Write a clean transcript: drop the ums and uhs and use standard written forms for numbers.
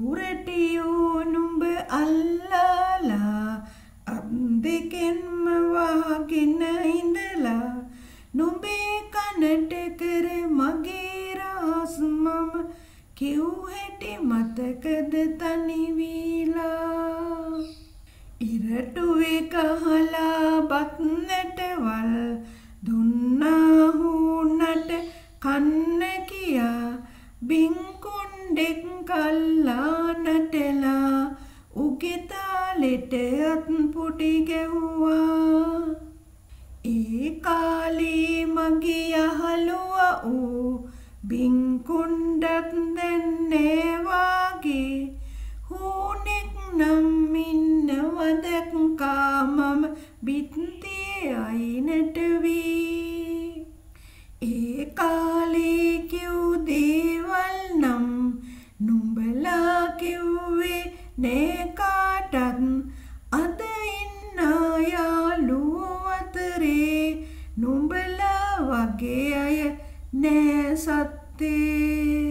ඌරටියෝ නුඹ අල්ලාලා අත් දෙකෙන්ම වහගෙන ඉඳලා නුඹේ කනට කර මගේ රහස් මම කිව් හැටි මතකද තනි වීලා ඉරටුවේ කහලා බත් නැටවල් දුන්නා හුනට කන්න කියා බින්කුණ්ඩෙක් කල්ලා නටලා උගේ තාලෙට අත් පුටි ගැහුවා ඒ කාලේ මගේ යහළුවා ඌ බින්කුණ්ඩත් දැන්නේ වාගේ හුනෙක් නම් ඉන්නව දැක්කා මම බිත්තියේ අයිනට වී ඒ කාලේ කිව් දේවල් නම් නුඹලා කිව්වේ නෑ කාටත් අද ඉන්න යාළුවෝ අතරේ නුඹලා වගේ අය නෑ සත්තේ